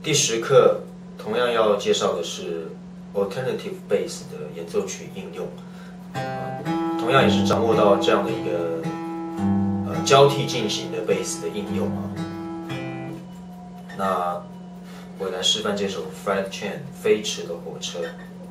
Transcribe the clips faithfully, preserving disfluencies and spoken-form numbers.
第十课同样要介绍的是 alternative bass 的演奏曲应用，同样也是掌握到这样的一个呃交替进行的 bass 的应用啊。那我来示范这首 Freight Train 飞驰的火车。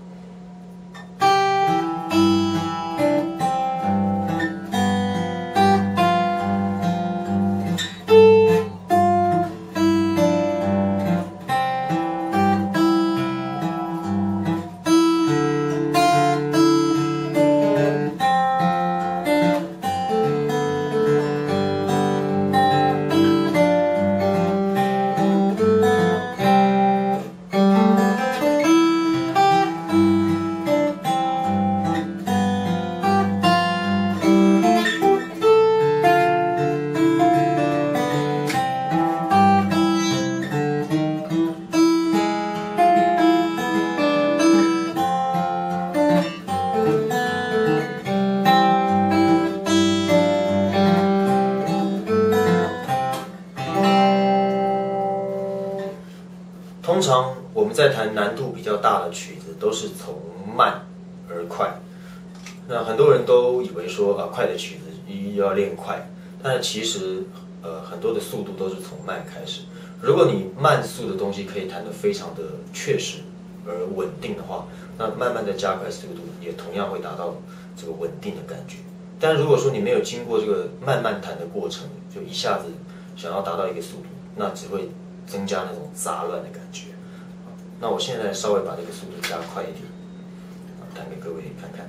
通常我们在弹难度比较大的曲子，都是从慢而快。那很多人都以为说啊，快的曲子一要练快，但其实呃很多的速度都是从慢开始。如果你慢速的东西可以弹得非常的确实而稳定的话，那慢慢的加快速度也同样会达到这个稳定的感觉。但如果说你没有经过这个慢慢弹的过程，就一下子想要达到一个速度，那只会增加那种杂乱的感觉。那我现在稍微把这个速度加快一点，弹给各位看看。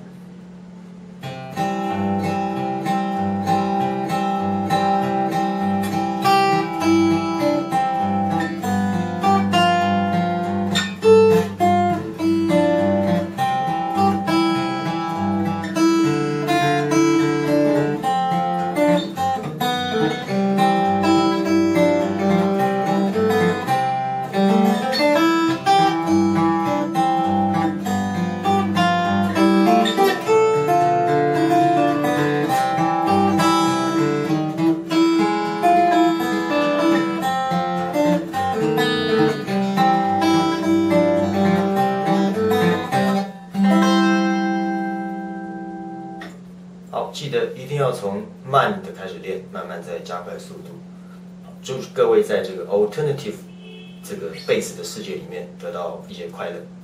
好，记得一定要从慢的开始练，慢慢再加快速度。祝各位在这个 alternative 这个 bass 的世界里面得到一些快乐。